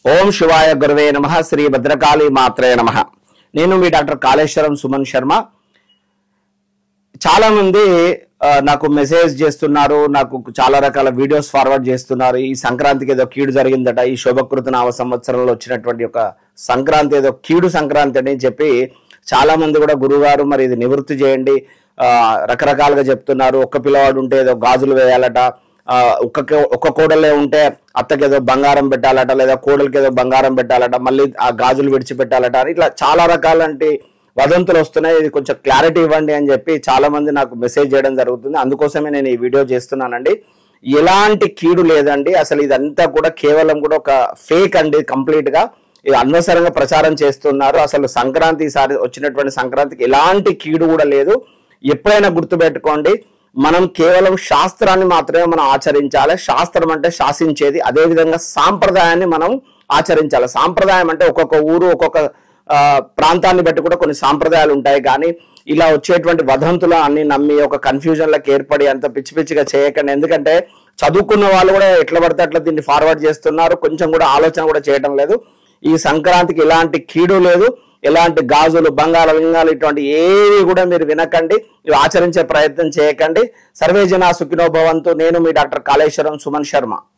ఓం శివాయ గురవే నమః. శ్రీ భద్రకాళి మాత్రే నమః. నేను మీ డాక్టర్ కాళేశ్వరం సుమన్ శర్మ. చాలా మంది నాకు మెసేజ్ చేస్తున్నారు, నాకు చాలా రకాల వీడియోస్ ఫార్వర్డ్ చేస్తున్నారు. ఈ సంక్రాంతికి ఏదో కీడు జరిగిందట, ఈ శోభకృత నామ సంవత్సరంలో వచ్చినటువంటి ఒక సంక్రాంతి ఏదో కీడు సంక్రాంతి అని చెప్పి చాలా మంది కూడా గురుగారు మరి ఇది నివృత్తి చేయండి రకరకాలుగా చెప్తున్నారు. ఒక్క పిల్లవాడు ఉంటే ఏదో గాజులు వేయాలట, ఒక్క కోడలే ఉంటే అత్తకి ఏదో బంగారం పెట్టాలట, లేదా కోడలికి ఏదో బంగారం పెట్టాలట, మళ్ళీ ఆ గాజులు విడిచిపెట్టాలట అని ఇట్లా చాలా రకాలంటి వదంతులు వస్తున్నాయి. ఇది కొంచెం క్లారిటీ ఇవ్వండి అని చెప్పి చాలా మంది నాకు మెసేజ్ చేయడం జరుగుతుంది. అందుకోసమే నేను ఈ వీడియో చేస్తున్నానండి. ఎలాంటి కీడు లేదండి, అసలు ఇదంతా కూడా కేవలం కూడా ఒక ఫేక్ అండి. కంప్లీట్ గా ఇది అనవసరంగా ప్రచారం చేస్తున్నారు. అసలు సంక్రాంతి ఈసారి వచ్చినటువంటి సంక్రాంతికి ఎలాంటి కీడు కూడా లేదు. ఎప్పుడైనా గుర్తుపెట్టుకోండి, మనం కేవలం శాస్త్రాన్ని మాత్రమే మనం ఆచరించాలి. శాస్త్రం అంటే శాసించేది, అదే విధంగా సాంప్రదాయాన్ని మనం ఆచరించాలి. సాంప్రదాయం అంటే ఒక్కొక్క ఊరు ఒక్కొక్క ప్రాంతాన్ని బట్టి కూడా కొన్ని సాంప్రదాయాలు ఉంటాయి. కానీ ఇలా వచ్చేటువంటి వదంతులు అన్ని నమ్మి ఒక కన్ఫ్యూజన్లకు ఏర్పడి అంత పిచ్చి పిచ్చిగా చేయకండి. ఎందుకంటే చదువుకున్న వాళ్ళు కూడా ఎట్లా పడితే అట్లా దీన్ని ఫార్వర్డ్ చేస్తున్నారు, కొంచెం కూడా ఆలోచన కూడా చేయడం లేదు. ఈ సంక్రాంతికి ఎలాంటి కీడు లేదు, ఎలాంటి గాజులు బంగాళ లింగాలు ఇటువంటి ఏవి కూడా మీరు వినకండి, ఇవి ఆచరించే ప్రయత్నం చేయకండి. సర్వే జనా సుఖినో భవంతు. నేను మీ డాక్టర్ కాళేశ్వరం సుమన్ శర్మ.